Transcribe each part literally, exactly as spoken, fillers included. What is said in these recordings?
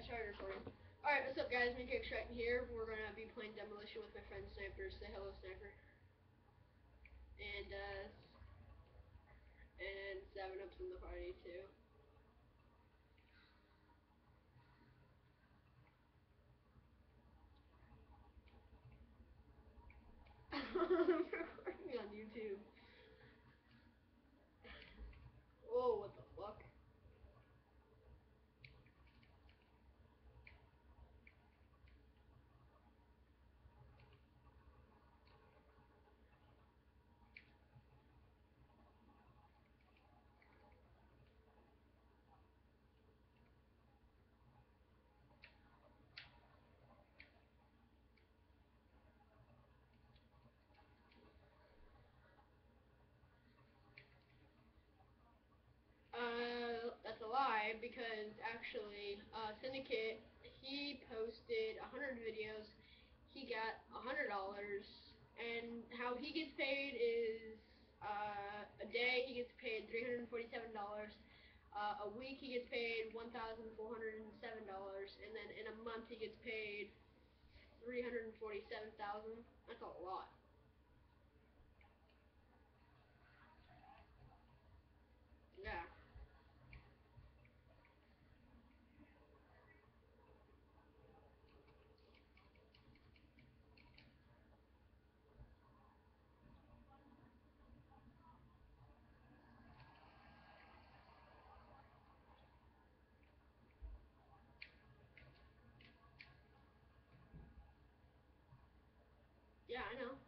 started recording. Alright, what's up guys, Minkick Striking here. We're gonna be playing Demolition with my friend Sniper. Say hello, Sniper. And, uh, and seven Up's in the party too. I'm recording on YouTube. Whoa, what the fuck? Uh, that's a lie, because actually, uh, Syndicate, he posted a hundred videos, he got a hundred dollars, and how he gets paid is, uh, a day he gets paid three hundred forty-seven dollars, uh, a week he gets paid one thousand four hundred seven dollars, and then in a month he gets paid three hundred forty-seven thousand dollars. That's a lot. Yeah. Yeah, I know.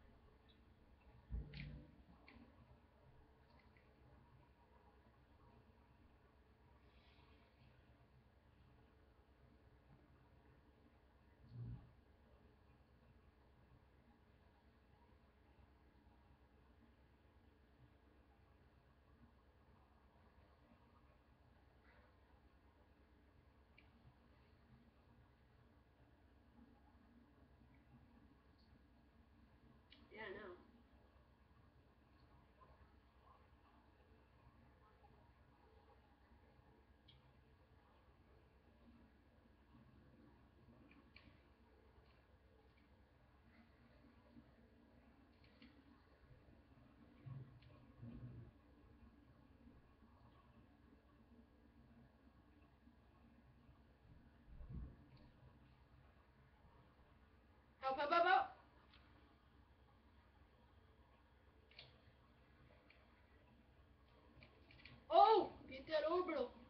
Yeah, I know. Help, help, help, help! Oh! Get that orbital!